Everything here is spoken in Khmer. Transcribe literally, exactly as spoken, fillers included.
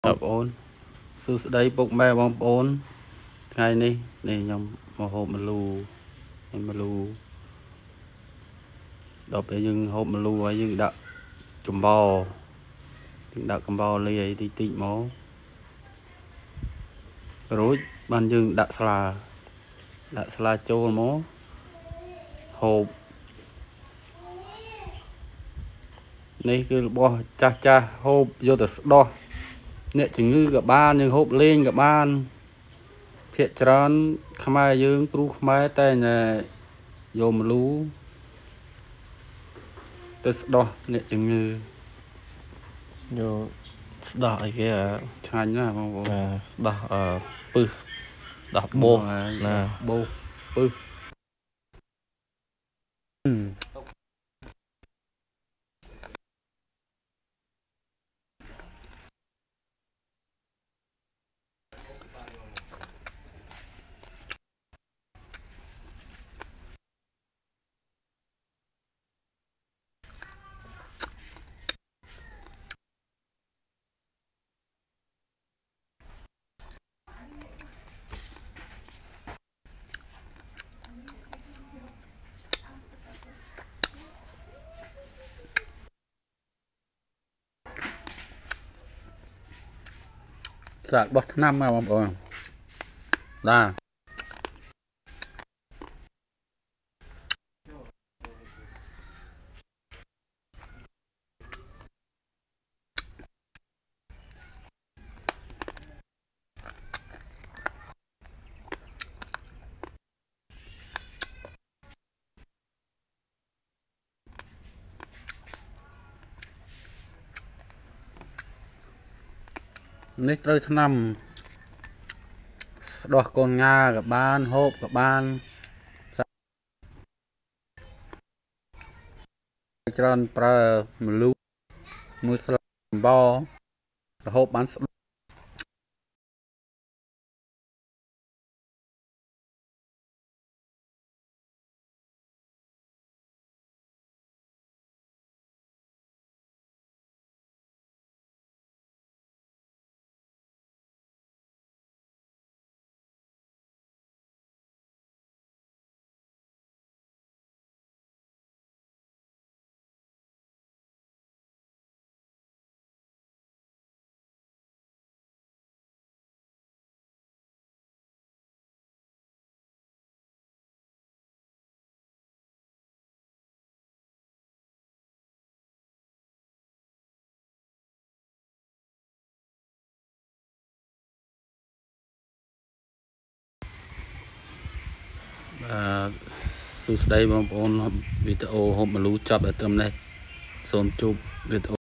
បងប្អូនសួស្តីពុកម៉ែបងប្អូនថ្ងៃនេះនេះខ្ញុំមកហូបម្លូហើយម្លូដល់ពេលយើងហូបម្លូហើយយើងដាក់កំបោរយើងដាក់កំបោរលាយតិចតិចមករួចបានយើងដាក់ស្លាដាក់ស្លាចូលមកហូបនេះគឺរបស់ចាស់ចាស់ហូបយកទៅស្ដោះអ្នកជំងឺក៏បានយើងហូបលេងក៏បានភាគច្រើនខ្មែរយើងគ្រូខ្មែរតែយកម្លូទៅស្ដោះអ្នកជំងឺយកស្ដោះអីគេឆ្ងាញ់ណាស់បងប្អូនស្ដោះអឺពឹសស្ដោះបោសណាបោសពឹសស្អាតបោះថ្នាំមកបងប្អូនបាទនេះត្រូវថ្នាំស្ដោះកូនងាក៏បានហូបក៏បានច្រើនប្រើម្លូមួយស្លាបកំបោររហូបបានស្ដោះបាទសួស្តីបងប្អូនវីដេអូហូបម្លូចប់តែត្រឹមនេះសូមជួបវីដេអូ